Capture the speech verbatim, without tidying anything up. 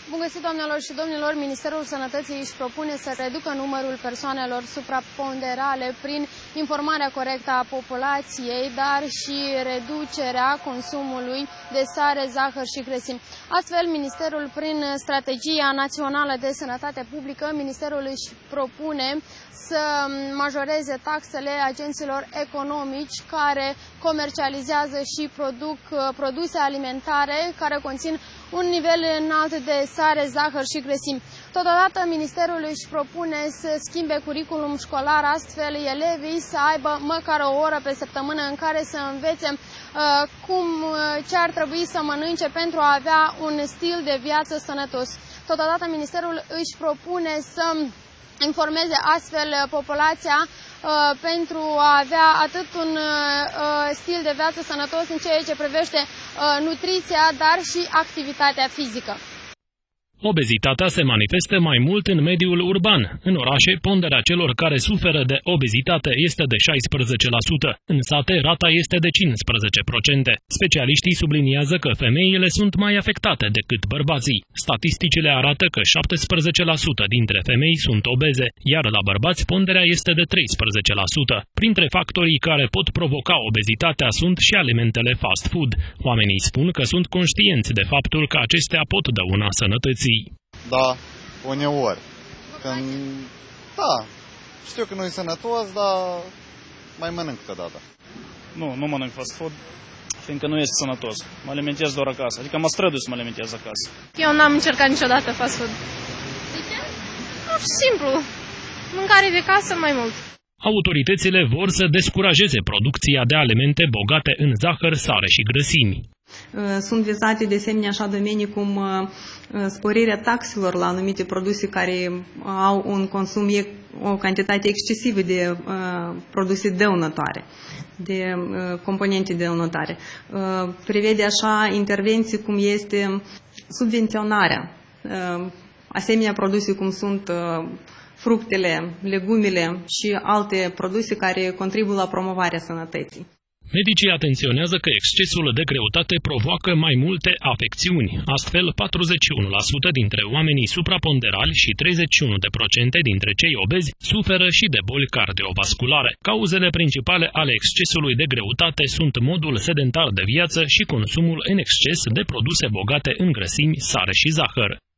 Bun găsit, doamnelor și domnilor! Ministerul Sănătății își propune să reducă numărul persoanelor supraponderale prin informarea corectă a populației, dar și reducerea consumului de sare, zahăr și grăsimi. Astfel, Ministerul, prin Strategia Națională de Sănătate Publică, Ministerul își propune să majoreze taxele agenților economici care comercializează și produc produse alimentare care conțin un nivel înalt de sare, zahăr și grăsimi. Totodată, Ministerul își propune să schimbe curriculum școlar, astfel elevii să aibă măcar o oră pe săptămână în care să învețe uh, cum, ce ar trebui să mănânce pentru a avea un stil de viață sănătos. Totodată, Ministerul își propune să informeze astfel populația uh, pentru a avea atât un uh, stil de viață sănătos în ceea ce privește uh, nutriția, dar și activitatea fizică. Obezitatea se manifestă mai mult în mediul urban. În orașe, ponderea celor care suferă de obezitate este de șaisprezece la sută. În sate, rata este de cincisprezece la sută. Specialiștii subliniază că femeile sunt mai afectate decât bărbații. Statisticile arată că șaptesprezece la sută dintre femei sunt obeze, iar la bărbați ponderea este de treisprezece la sută. Printre factorii care pot provoca obezitatea sunt și alimentele fast food. Oamenii spun că sunt conștienți de faptul că acestea pot dăuna sănătății. Da, uneori. Când... Da, știu că nu e sănătos, dar mai mănânc câteodată. Nu, nu mănânc fast food, fiindcă nu este sănătos. Mă alimentez doar acasă, adică mă strădui să mă alimentez acasă. Eu n-am încercat niciodată fast food. De ce? Nu, simplu. Mâncare de casă mai mult. Autoritățile vor să descurajeze producția de alimente bogate în zahăr, sare și grăsimi. Sunt vizate de asemenea așa domenii cum sporirea taxelor la anumite produse care au un consum, o cantitate excesivă de uh, produse dăunătoare, de uh, componente dăunătoare. Uh, prevede așa intervenții cum este subvenționarea. Uh, asemenea produse cum sunt uh, fructele, legumele și alte produse care contribuie la promovarea sănătății. Medicii atenționează că excesul de greutate provoacă mai multe afecțiuni. Astfel, patruzeci și unu la sută dintre oamenii supraponderali și treizeci și unu la sută dintre cei obezi suferă și de boli cardiovasculare. Cauzele principale ale excesului de greutate sunt modul sedentar de viață și consumul în exces de produse bogate în grăsimi, sare și zahăr.